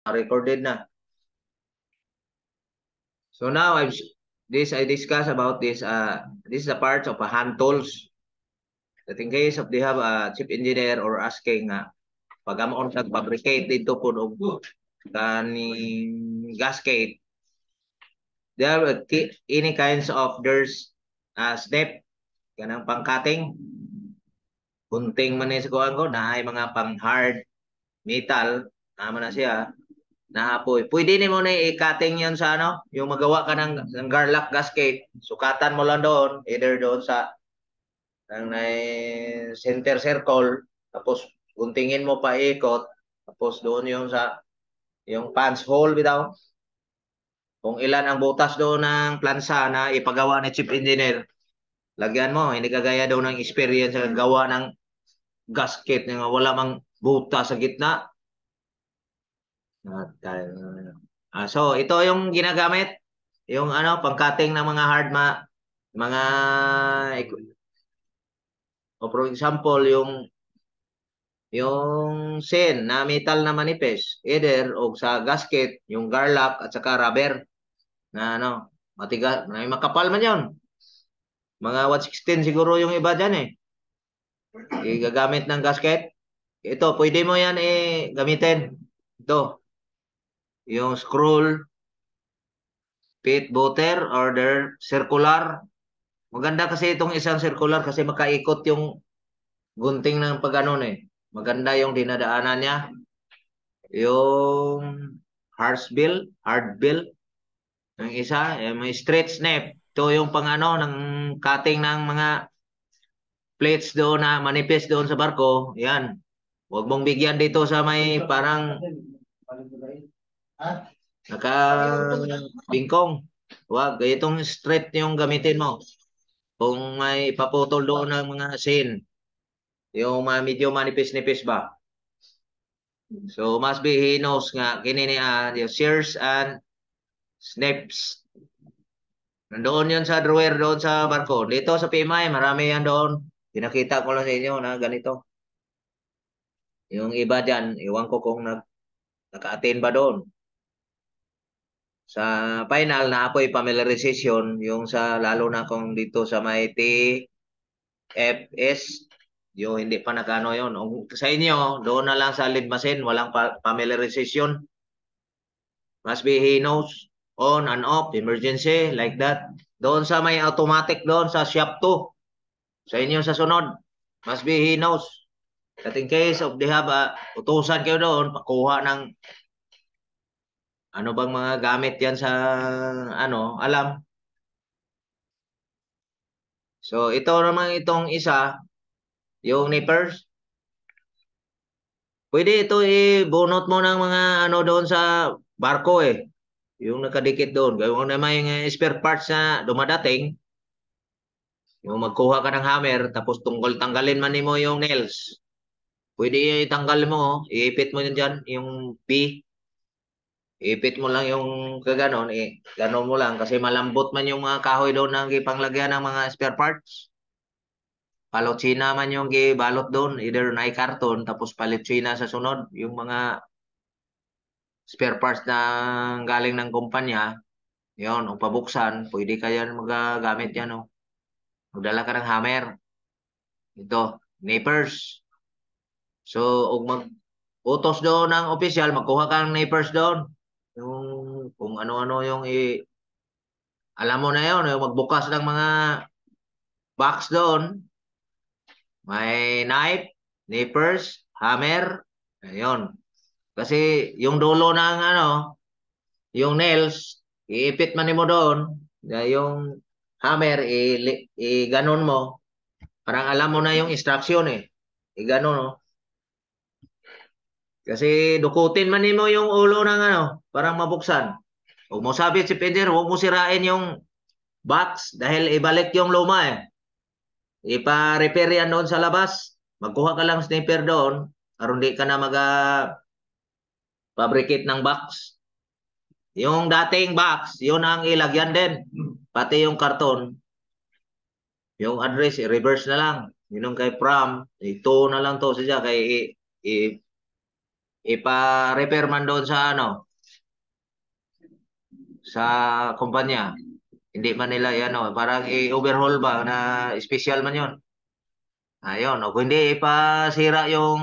recorded na. So now I discuss about this is a part of a hand tools that in case of they have a chief engineer or asking pag amon nag-fabricate dito po og kaning gasket, there are any kinds of there's snip kanang pang-cutting bunting man ni sa kuan ko na ay mga pang hard metal naman na siya naapoy. Pwede ni mo na i-cutting yan sa ano, yung magawa ka ng garlock gasket. Sukatan mo lang doon, either doon sa ng center circle, tapos guntingin mo pa ikot, tapos doon yung sa yung punch hole bitaw. Kung ilan ang butas doon ng plansa na ipagawa ni chief engineer, lagyan mo, hindi kagaya daw ng experience sa gawa ng gasket nga wala mang butas sa gitna. So ito yung ginagamit yung ano pang-cutting ng mga mga o for example yung sen na metal na manipis either og sa gasket yung garlock at saka rubber na ano matigas may makapal man yon mga 116 siguro yung iba dyan eh igagamit ng gasket ito pwede mo yan gamitin ito yung scroll pit butter or circular. Maganda kasi itong isang circular kasi makaikot yung gunting ng pag-anon eh. Maganda yung dinadaanan niya. Yung hard bill. Yung isa, may straight snip. Ito yung pang-ano ng cutting ng mga plates doon na manipis doon sa barko. Yan. Huwag mong bigyan dito sa may parang naka bingkong. Huwag. Itong straight yung gamitin mo. Kung may paputol doon ng mga scene. Yung medyo manipis-nipis ba? So must be he knows nga kini ni yung shears and snips. Nandoon yun sa drawer doon sa barko. Dito sa PMI, marami yan doon. Pinakita ko lang sa inyo na ganito. Yung iba dyan, iwan ko kung naka-attain ba doon. Sa final na apoy familiarization, yung sa lalo na kung dito sa may TFS, yung hindi pa nakano yun. Sa inyo, doon na lang sa lead machine, walang familiarization. Must be he knows on and off, emergency, like that. Doon sa may automatic doon sa shop 2. Sa inyo sa sunod, must be he knows. That in case of they have utusan kayo doon, pakuha ng ano bang mga gamit yan sa ano, alam. So ito naman itong isa, yung nippers. Pwede ito ibunot mo ng mga ano doon sa barko eh. Yung nakadikit doon. Gawin naman yung spare parts na dumadating. Yung magkuha ka ng hammer, tapos tanggalin man mo yung nails. Pwede itanggal mo, iipit mo yun dyan, yung P. Iipit mo lang yung kaganon, ganon mo lang kasi malambot man yung mga kahoy doon ng ipanglagyan ng mga spare parts. Palotsina man yung gibalot doon, either na karton tapos palotsina sa sunod. Yung mga spare parts na galing ng kumpanya, yun, o pabuksan, pwede ka yan magagamit yan. O. Magdala ka ng hammer. Ito, nippers. So, utos doon ng official, magkuha ka ng nippers doon. Yung kung ano-ano yung alam mo na yun, yung magbukas ng mga box doon. May knife, nippers, hammer. Ayun. Kasi yung dulo ng ano, yung nails, iipit man mo doon. Yung hammer, ganon mo. Parang alam mo na yung instruction eh. Ganon, no? Kasi dukutin man mo yung ulo ng ano, parang mabuksan. Huwag mo sabi si Pedro, huwag mo sirain yung box dahil ibalik yung luma eh. Ipa-repair yan doon sa labas. Magkuha ka lang sniper doon, karon di ka na fabricate ng box. Yung dating box, yun ang ilagyan din. Pati yung karton, yung address, i-reverse na lang. Yun kay Pram, ito na lang to siya kay ipa-repair man doon sa ano, sa kumpanya. Hindi man nila ano, parang i-overhaul ba na special man 'yon. Ayun, o kung hindi ipasira yung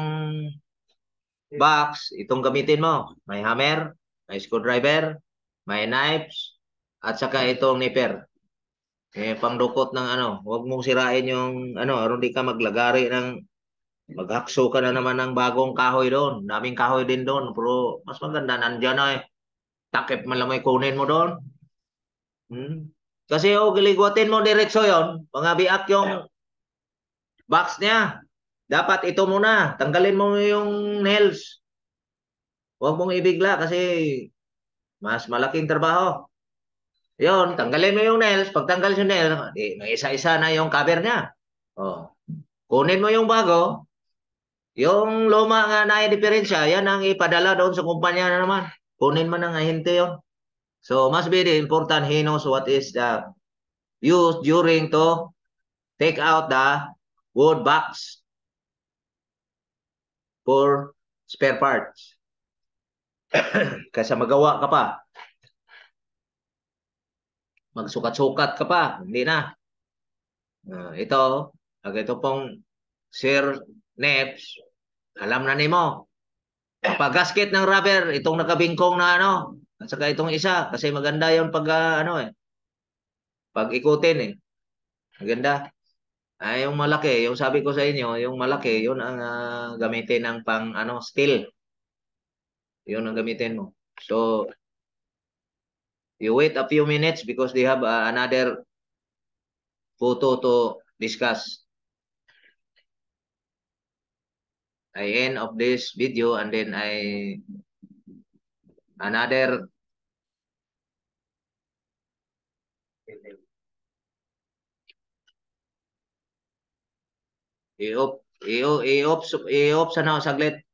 box, itong gamitin mo. May hammer, may screwdriver, may knives, at saka itong nipper. Pangdukot ng ano, huwag mong sirain yung ano, aron di ka maglagari ng maghakso ka na naman ng bagong kahoy doon. Daming kahoy din doon, pero mas maganda nandiyan na eh. Takip man lang may kunin mo doon. Hmm. Kasi giligwatin mo diretso yon, mga biak yung box niya. Dapat ito muna, tanggalin mo yung nails. Huwag mong ibigla kasi mas malaking trabaho. Yon, tanggalin mo yung nails. Pag tanggal yung nails, may isa-isa na yung cover niya. Oh. Kunin mo yung bago, yung luma nga na diferensya, yan ang ipadala doon sa kumpanya na naman. Kunin mo ng ahente yon. So, must be the important he knows what is the used during to take out the wood box for spare parts. Kasi magawa ka pa, magsukat-sukat ka pa, hindi na. Ito, ito pong Sir Neps, alam na nimo. Pag-gasket ng rubber, itong nakabingkong na ano, at saka itong isa, kasi maganda yung pag, ano eh, pag ikutin eh. Maganda. Ay, yung malaki, yung sabi ko sa inyo, yung malaki, yun ang gamitin ng pang, ano, steel. Yun ang gamitin mo. So, you wait a few minutes because they have another photo to discuss. I end of this video and then another i-off, i-off, i-off, i-off sana saglit.